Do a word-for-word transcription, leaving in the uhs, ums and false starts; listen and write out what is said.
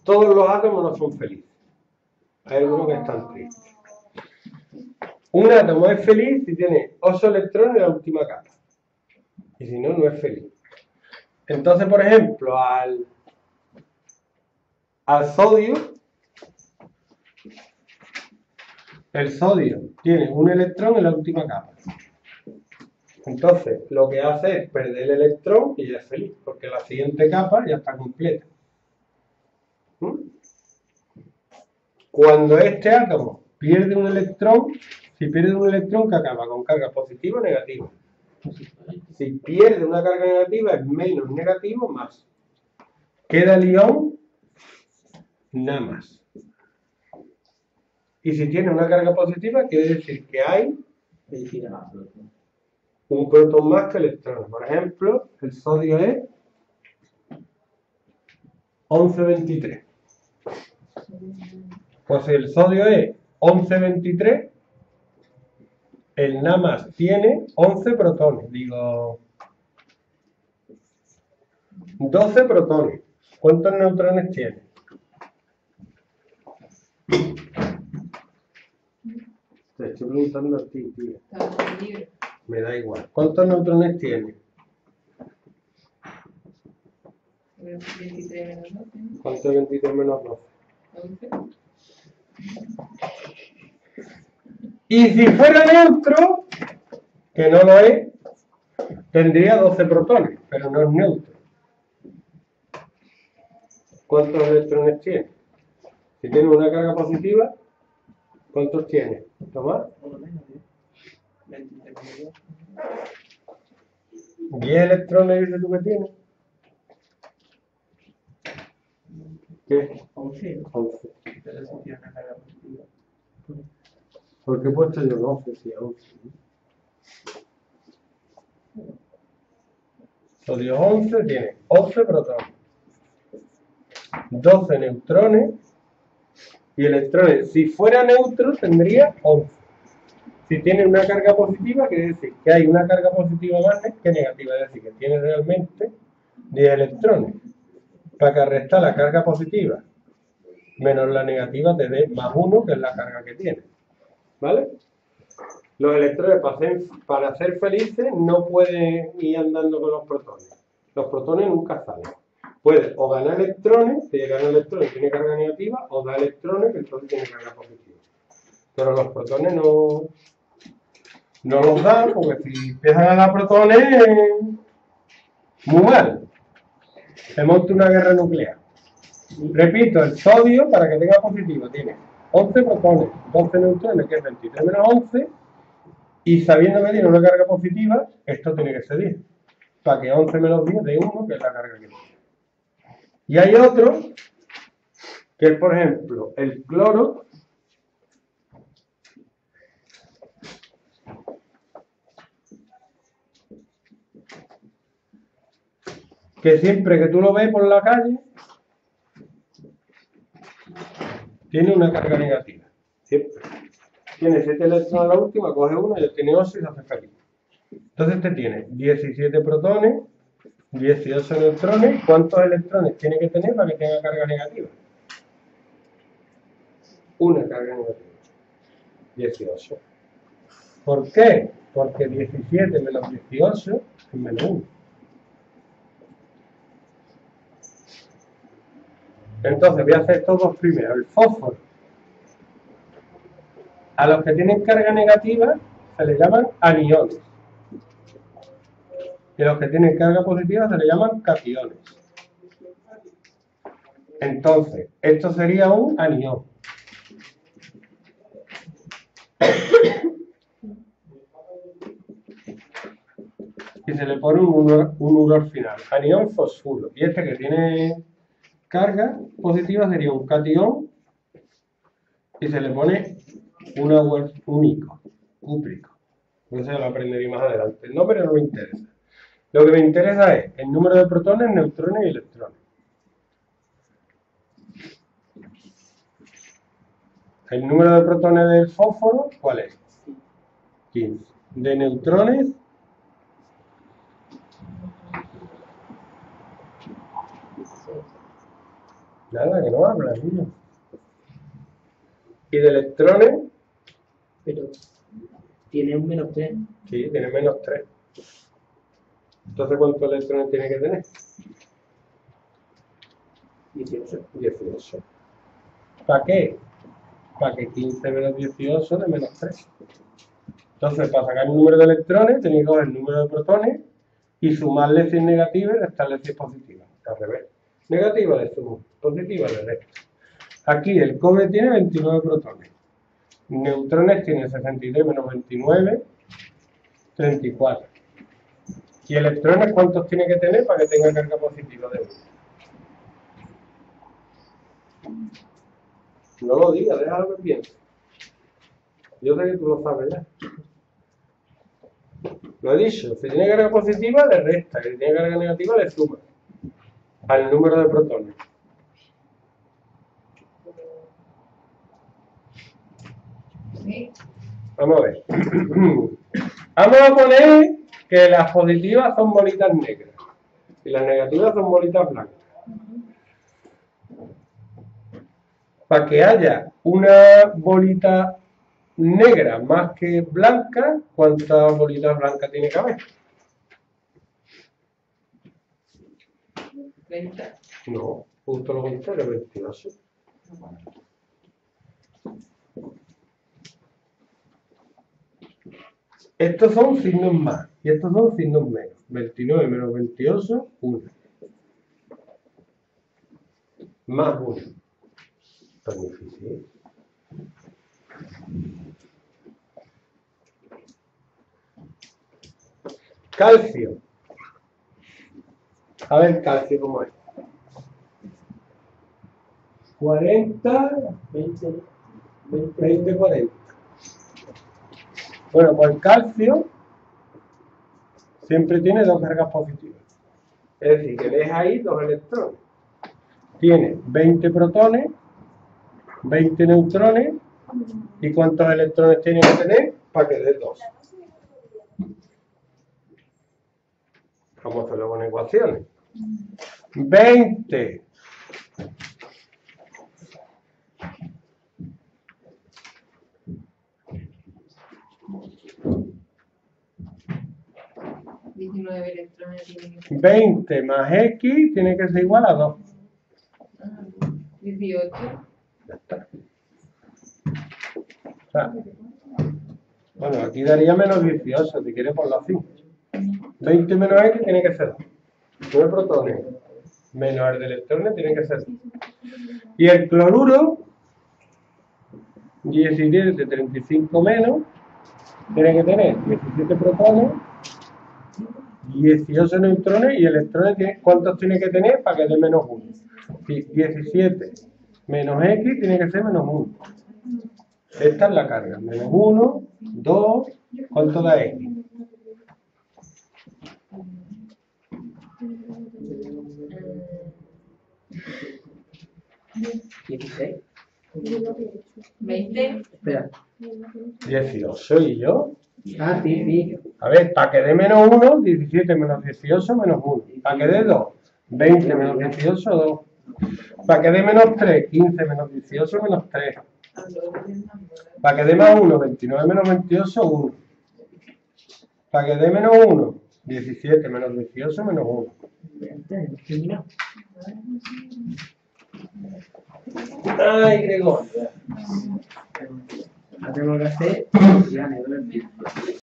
todos los átomos no son felices. Hay algunos que están tristes. Un átomo es feliz si tiene ocho electrones en la última capa. Y si no, no es feliz. Entonces, por ejemplo, al, al sodio, el sodio tiene un electrón en la última capa. Entonces, lo que hace es perder el electrón y ya es feliz, porque la siguiente capa ya está completa. ¿Mm? Cuando este átomo pierde un electrón, si pierde un electrón, ¿qué acaba? ¿Con carga positiva o negativa? Si pierde una carga negativa, es menos negativo más. Queda el ión nada más. Y si tiene una carga positiva, quiere decir que hay un protón más que electrones. Por ejemplo, el sodio es once veintitrés. Pues si el sodio es once veintitrés, el nada más tiene once protones. Digo, doce protones. ¿Cuántos neutrones tiene? Te estoy preguntando a ti, tío. Me da igual. ¿Cuántos neutrones tiene? veintitrés menos doce. ¿Cuánto es veintitrés menos doce? once. Y si fuera neutro, que no lo es, tendría doce protones, pero no es neutro. ¿Cuántos electrones tiene? Si tiene una carga positiva, ¿cuántos tiene? ¿Tomás? diez electrones dices tú que tiene. ¿Qué? once. once. ¿Por qué he puesto yo doce si a once? Sodio once tiene once protones, doce neutrones y electrones. Si fuera neutro tendría once. Si tiene una carga positiva, quiere decir que hay una carga positiva más que negativa, es decir, que tiene realmente diez electrones. Para que resta la carga positiva menos la negativa te dé más uno, que es la carga que tiene. ¿Vale? Los electrones para ser, para ser felices no pueden ir andando con los protones. Los protones nunca salen. Puede o ganar electrones, si gana electrones tiene carga negativa, o da electrones que entonces tiene carga positiva. Pero los protones no, no los dan, porque si empiezan a dar protones, muy mal. Se monta una guerra nuclear. Repito, el sodio, para que tenga positivo, tiene once protones, doce neutrones, que es veintitrés menos once, y sabiendo que tiene una carga positiva, esto tiene que ser diez. Para que once menos diez dé uno, que es la carga que tiene. Y hay otro, que es, por ejemplo, el cloro, que siempre que tú lo ves por la calle, tiene una carga negativa. Siempre. Tiene siete electrones a la última, coge uno y tiene ocho y se hace feliz. Entonces este tiene diecisiete protones, dieciocho neutrones. ¿Cuántos electrones tiene que tener para que tenga carga negativa? Una carga negativa. dieciocho. ¿Por qué? Porque diecisiete menos dieciocho es menos uno. Entonces voy a hacer estos dos primero. El fósforo. A los que tienen carga negativa se les llaman aniones. Y a los que tienen carga positiva se les llaman cationes. Entonces, esto sería un anión. Y se le pone un uror, un uror final. Anión fosfuro. Y este que tiene carga positiva sería un catión. Y se le pone un agua único, cúprico. Eso lo aprenderé más adelante. El nombre no me interesa. Lo que me interesa es el número de protones, neutrones y electrones. El número de protones del fósforo, ¿cuál es? quince. De neutrones, Nada, que no habla, niño. ¿Y de electrones? Pero tiene un menos tres. Sí, tiene menos tres. Entonces, ¿cuántos electrones tiene que tener? dieciocho. dieciocho. ¿Para qué? Para que quince menos dieciocho de menos tres. Entonces, para sacar el número de electrones, tenéis que coger el número de protones y sumarle si es negativa y restarle si es positiva. Al revés. Negativa le sumo, positiva le resto. Aquí el cobre tiene veintinueve protones. Neutrones tiene sesenta y tres menos veintinueve, treinta y cuatro. ¿Y electrones cuántos tiene que tener para que tenga carga positiva de uno? No lo digas, déjalo que piense. Yo sé que tú lo sabes ya. Lo he dicho, si tiene carga positiva le resta, si tiene carga negativa le suma al número de protones. Sí. Vamos a ver. Vamos a poner que las positivas son bolitas negras y las negativas son bolitas blancas. Para que haya una bolita negra más que blanca, ¿cuántas bolitas blancas tiene que haber? veinte. No, justo lo contrario, veintiocho. Estos son signos más y estos son signos menos. veintinueve menos veintiocho, uno. Más uno. Tan difícil. Calcio. A ver, calcio, ¿cómo es? cuarenta, veinte, veinte, veinte, cuarenta. Bueno, pues el calcio siempre tiene dos cargas positivas. Es decir, que deja ahí dos electrones. Tiene veinte protones, veinte neutrones. ¿Y cuántos electrones tiene que tener para que dé dos? Vamos a hacerlo con ecuaciones. veinte diecinueve electrones tienen que ser. veinte más X tiene que ser igual a dos. dieciocho. Ya está. O sea, bueno, aquí daría menos dieciocho, si quieres ponlo así. veinte menos X tiene que ser dos. nueve protones menos el de electrones tiene que ser dos. Y el cloruro, diecisiete, treinta y cinco menos, tiene que tener diecisiete protones, dieciocho neutrones y electrones, tiene, ¿cuántos tiene que tener para que dé menos uno? diecisiete menos X tiene que ser menos uno. Esta es la carga. Menos uno, dos, ¿cuánto da X? dieciséis. veinte. Espera. dieciocho y yo. Ah, sí, sí. A ver, para que dé menos uno, diecisiete menos dieciocho menos uno. Para que dé dos, veinte menos dieciocho, dos. Para que dé menos tres, quince menos dieciocho menos tres. Para que dé más uno, veintinueve menos veintiocho, uno. Para que dé menos uno, diecisiete menos dieciocho menos uno. Terminado. Ay, Gregorio. Ahora tengo que hacer. Ya, me duele el pie.